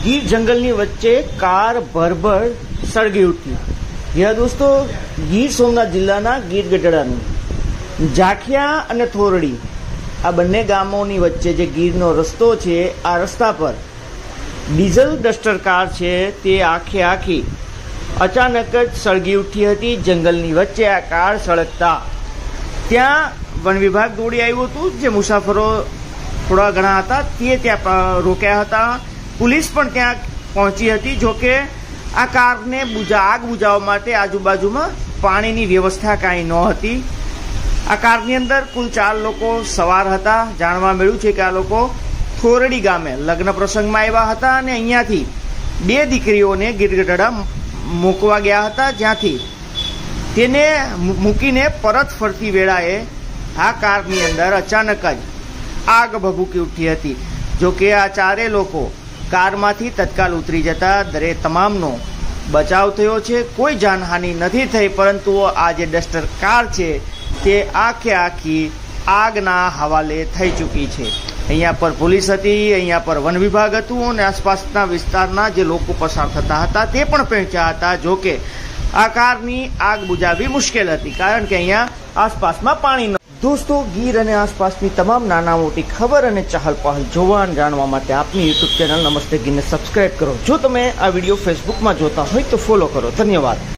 ગીર જંગલની વચ્ચે કાર ભરભર સળગી ઉઠી। યા દોસ્તો, ગીર સોમનાથ જિલ્લાના ગીર ગઢડાનું જાખિયા અને થોરડી આ બંને ગામોની વચ્ચે જે ગીરનો રસ્તો છે, આ રસ્તા પર ડીઝલ ડસ્ટર કાર છે તે આખે આખી અચાનક જ સળગી ઉઠી હતી। જંગલની વચ્ચે આ કાર સળગતા ત્યાં વન વિભાગ દોડી આવ્યું હતું। જે મુસાફરો થોડા ઘણા હતા તે ત્યાં રોક્યા હતા। पुलिस पण ત્યાં પહોંચી હતી। જોકે આ કારને આગ બુઝાવવા માટે આજુબાજુમાં પાણીની વ્યવસ્થા કાંઈ નહોતી। આ કારની અંદર કુલ 4 લોકો સવાર હતા। જાણવા મળ્યું છે કે આ લોકો થોરડી ગામે લગ્ન પ્રસંગમાં આવ્યા હતા અને અહીંયાથી 2 દીકરીઓને ગીરગઢડા મૂકવા ગયા હતા, જ્યાંથી તેને મૂકીને પરત ફરતી વેળાએ આ કારની અંદર અચાનક જ આગ ભભૂકી ઉઠી હતી। જોકે આ 4 લોકો કારમાંથી તત્કાલ ઉતરી જતા તમામનો બચાવ થયો છે। કોઈ જાનહાનિ નથી થઈ, પરંતુ આ જે ડસ્ટર કાર છે તે આખે આખી આગના હવાલે થઈ ચૂકી છે। અહીંયા પર પોલીસ હતી, અહીંયા પર વન વિભાગ હતું અને આસપાસના વિસ્તારના જે લોકો પસાર થતા હતા તે પણ પહોંચ્યા હતા। જોકે આ કારની આગ બુઝાવવી મુશ્કેલ હતી, કારણ કે અહીંયા આસપાસમાં પાણી दोस्तों, गीर અને આસપાસની તમામ નાના મોટી ખબર અને ચહલ પહલ જોવા અને જાણવા માટે આપની યુટ્યુબ ચેનલ નમસ્તે ગીરને સબસ્ક્રાઇબ કરો। જો તમે આ વિડીયો ફેસબુકમાં જોતા હોય તો ફોલો કરો। ધન્યવાદ।